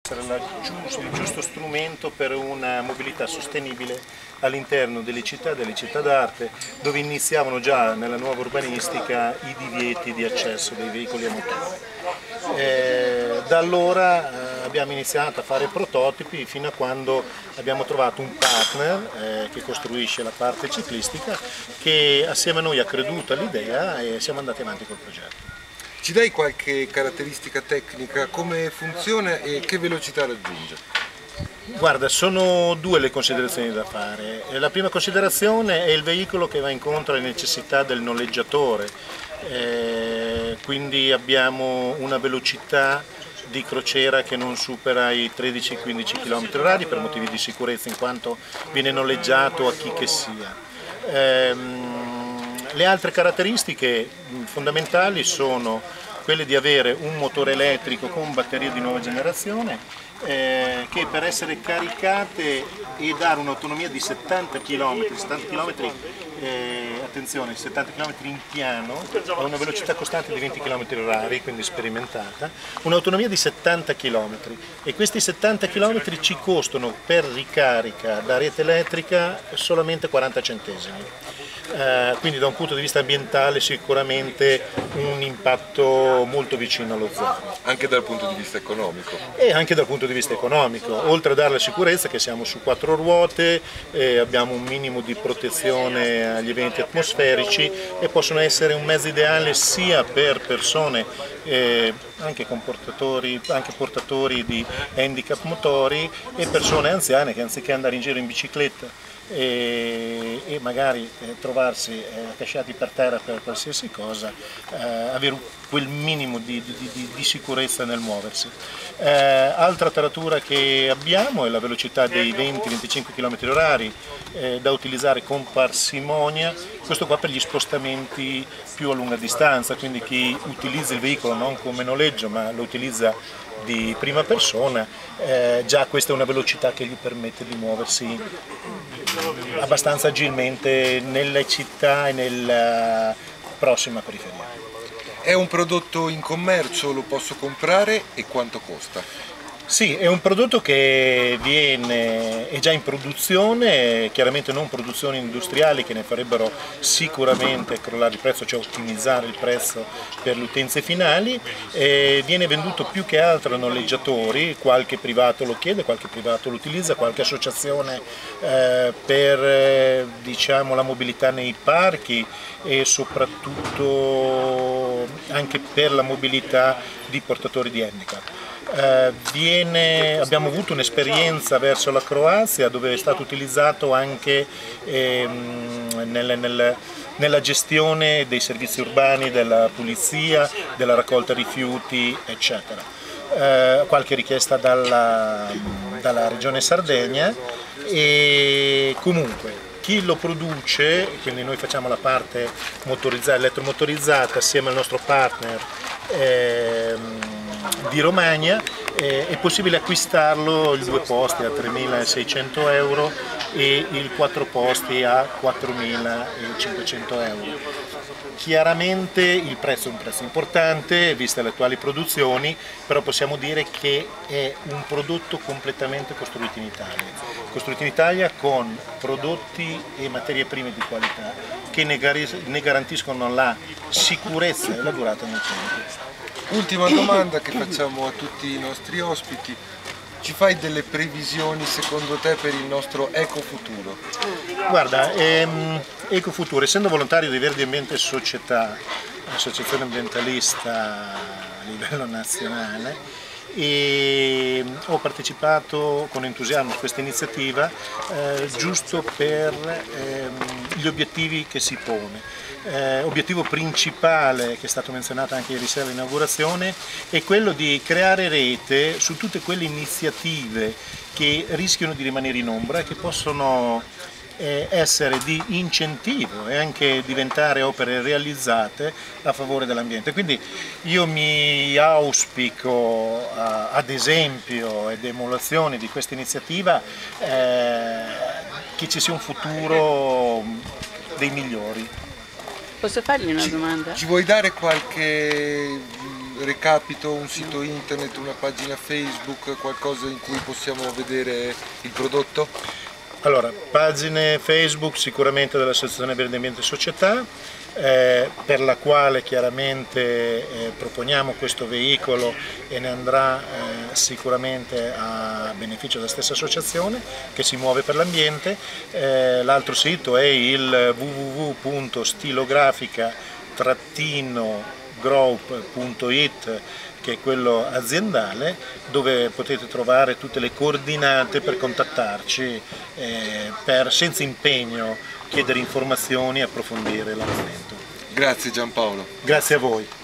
Essere il giusto strumento per una mobilità sostenibile all'interno delle città d'arte, dove iniziavano già nella nuova urbanistica i divieti di accesso dei veicoli a motore. Da allora abbiamo iniziato a fare prototipi fino a quando abbiamo trovato un partner che costruisce la parte ciclistica, che assieme a noi ha creduto all'idea e siamo andati avanti col progetto. Ci dai qualche caratteristica tecnica, come funziona e che velocità raggiunge? Guarda, sono due le considerazioni da fare. La prima considerazione è il veicolo che va incontro alle necessità del noleggiatore, quindi abbiamo una velocità di crociera che non supera i 13-15 km/h per motivi di sicurezza, in quanto viene noleggiato a chi che sia. Le altre caratteristiche fondamentali sono quelle di avere un motore elettrico con batterie di nuova generazione che per essere caricate e dare un'autonomia di 70 km, attenzione, 70 km in piano a una velocità costante di 20 km/h, quindi sperimentata, un'autonomia di 70 km e questi 70 km ci costano per ricarica da rete elettrica solamente 40 centesimi. Quindi da un punto di vista ambientale sicuramente un impatto molto vicino allo zero. Anche dal punto di vista economico? E anche dal punto di vista economico, oltre a dare la sicurezza che siamo su 4 ruote, abbiamo un minimo di protezione agli eventi atmosferici e possono essere un mezzo ideale sia per persone anche portatori di handicap motori e persone anziane che anziché andare in giro in bicicletta e magari trovarsi accasciati per terra per qualsiasi cosa, avere quel minimo di sicurezza nel muoversi. Altra taratura che abbiamo è la velocità dei 20-25 km/h da utilizzare con parsimonia, questo qua per gli spostamenti più a lunga distanza, quindi chi utilizza il veicolo non come noleggio ma lo utilizza di prima persona, già questa è una velocità che gli permette di muoversi abbastanza agilmente nelle città e nella prossima periferia. È un prodotto in commercio, lo posso comprare e quanto costa? Sì, è un prodotto che è già in produzione, chiaramente non produzioni industriali che ne farebbero sicuramente crollare il prezzo, cioè ottimizzare il prezzo per le utenze finali, viene venduto più che altro a noleggiatori, qualche privato lo chiede, qualche privato lo utilizza, qualche associazione per diciamo, la mobilità nei parchi e soprattutto anche per la mobilità di portatori di handicap. Abbiamo avuto un'esperienza verso la Croazia dove è stato utilizzato anche nella gestione dei servizi urbani, della pulizia, della raccolta rifiuti, eccetera. Qualche richiesta dalla regione Sardegna e comunque chi lo produce, quindi noi facciamo la parte elettromotorizzata assieme al nostro partner di Romagna, è possibile acquistarlo il 2 posti a 3.600 euro e il 4 posti a 4.500 euro. Chiaramente il prezzo è un prezzo importante, viste le attuali produzioni, però possiamo dire che è un prodotto completamente costruito in Italia con prodotti e materie prime di qualità che ne garantiscono la sicurezza e la durata nel tempo. Ultima domanda che facciamo a tutti i nostri ospiti: ci fai delle previsioni secondo te per il nostro ecofuturo? Guarda, Ecofuturo, essendo volontario di Verdi Ambiente Società, associazione ambientalista a livello nazionale, e ho partecipato con entusiasmo a questa iniziativa giusto per gli obiettivi che si pone. Obiettivo principale, che è stato menzionato anche ieri sera all'inaugurazione, è quello di creare rete su tutte quelle iniziative che rischiano di rimanere in ombra e che possono essere di incentivo e anche diventare opere realizzate a favore dell'ambiente. Quindi io mi auspico ad esempio ed emulazione di questa iniziativa che ci sia un futuro dei migliori. Posso fargli una domanda? Ci vuoi dare qualche recapito, un sito internet, una pagina Facebook, qualcosa in cui possiamo vedere il prodotto? Allora, pagine Facebook sicuramente dell'Associazione Verde Ambiente Società, per la quale chiaramente proponiamo questo veicolo e ne andrà sicuramente a beneficio della stessa associazione che si muove per l'ambiente. L'altro sito è il www.stilografica-group.it, che è quello aziendale, dove potete trovare tutte le coordinate per contattarci, per senza impegno chiedere informazioni e approfondire l'argomento. Grazie Giampaolo. Grazie a voi.